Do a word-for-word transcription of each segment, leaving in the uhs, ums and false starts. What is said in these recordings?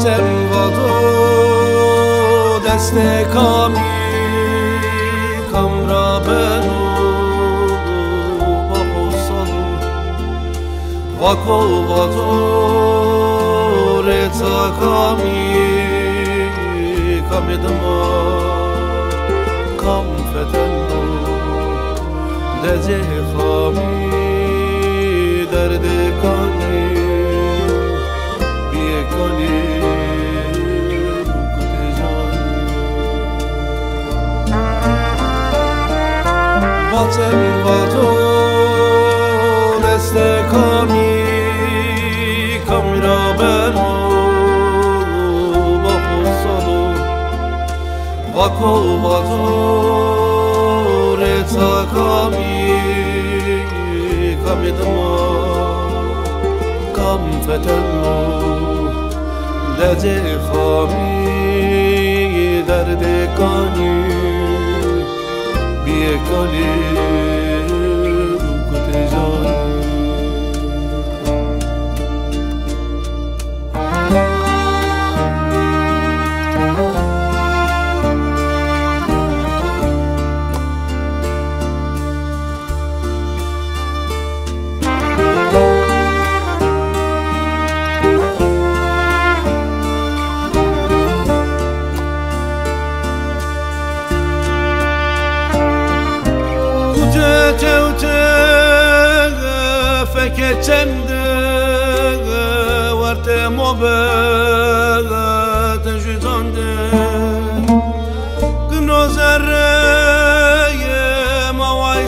واتم واتو دست کامی کام را بنو با خسالو واکو واتو رتا کامی کامی دما کام فتنو دجه خامی درد کانی بیه کانی کت جانی واتم واتو دست کامی کامی را بنو با خسالو واکو واتو رتا کامی کامی دما کام فتنو دجه خامی درد کانی بیه کانی کت جانی فکر چنده ورت موبت جزانده گنو ذره موای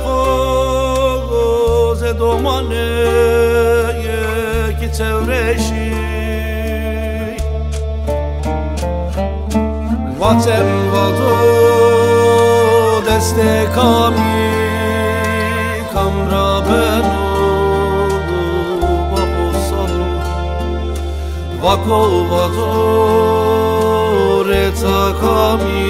سخوز دومانه یکی تورشی واتم واتو دست کامی کام را بنو واکو واتو رتا کامی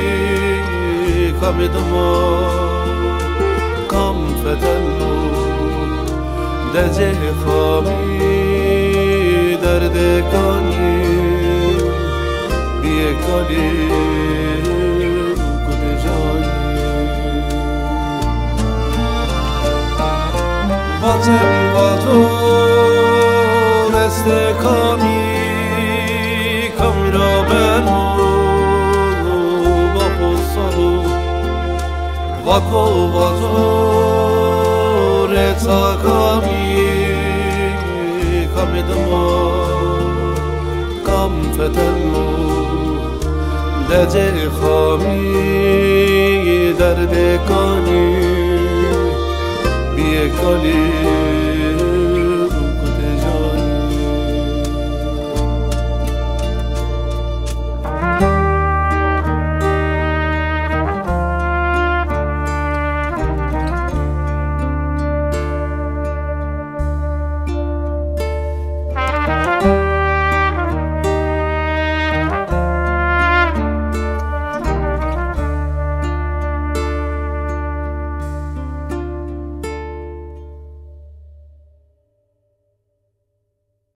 کامی دما کام فتنو دجه خامی درد کانی بیه کانی کت جانی واتم واتو دست کامی کامی را بنو با خسالو واکو واتو رتا کامی کامی دما کام فتنو دجه خامی درد کانی بیه کانی